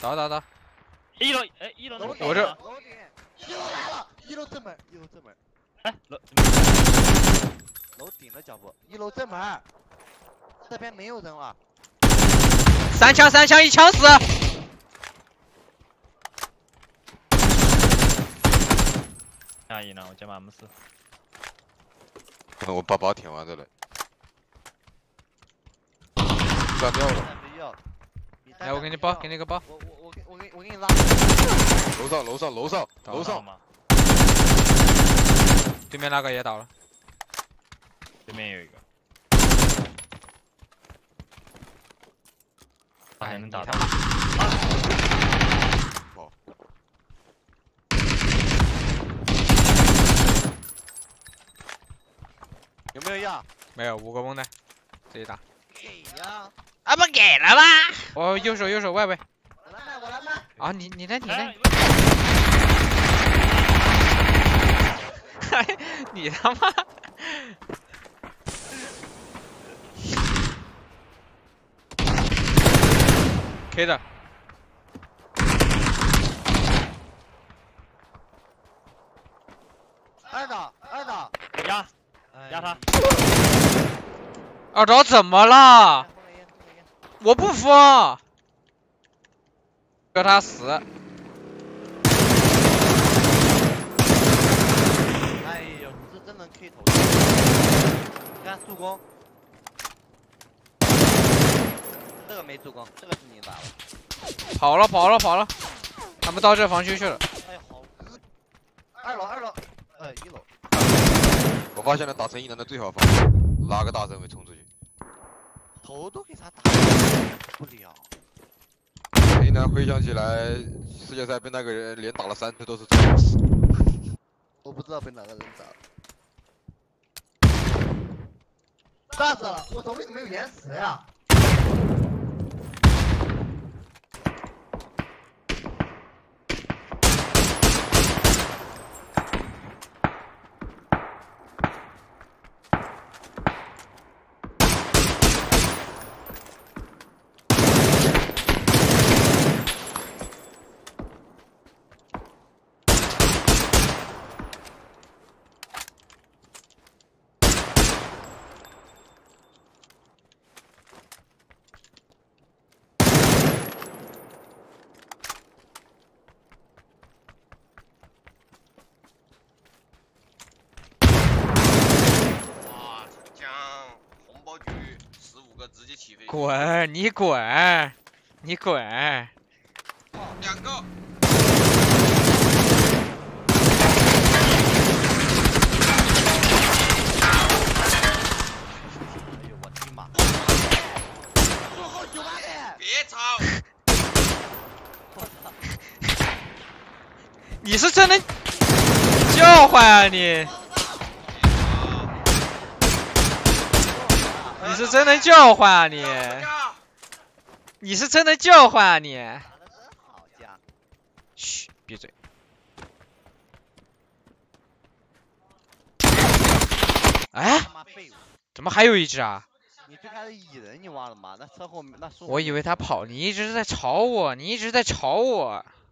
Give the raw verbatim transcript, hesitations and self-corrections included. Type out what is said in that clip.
到到到。 一楼，哎，一楼那个我这楼顶，一楼来了，一楼正门，一楼正门。 哎，楼楼顶的脚步，一楼正门。这边没有人了。 三枪三枪一枪死。 下一呢？我今晚没事。 我把包舔完的了。断掉了。 没要。 来，我给你包，给你个包。 我我我给我给我给你拉。 楼上楼上楼上楼上。 对面那个也倒了。 对面有一个。他还能打到。 哦。 有没有药？ 没有，五个绷带，自己打。 给呀。 啊，不给了吧？我右手右手外围。 我来卖，我来卖。 啊，你你来你来。你他妈！K 的。 二刀，二刀。 压，压他。 二刀怎么了？我不服。叫他死。 哎呦，你是真能 K 头。你看助攻。这个没助攻，这个是你打了。 跑了跑了跑了，他们到这房区去了。 哎，好。二楼二楼，呃一楼。 我发现了打成一人的最好方法，拉个大身位冲出去。 头都给他打不了。 一男回想起来，世界赛被那个人连打了三次都是这样子。 我不知道被哪个人打了。炸死了！我操，为什么有延时呀？ 直接起飞！ 滚！你滚！你滚！ 两个。 哎呦我的妈！做好九八的！ 别吵！ 我操！ 你是真能叫唤啊你！你是真能叫唤啊你！你是真能叫唤啊你！嘘，闭嘴！哎，怎么还有一只啊？ 你最开始蚁人你忘了吗？那车后那树。 我以为他跑，你一直在吵我，你一直在吵我。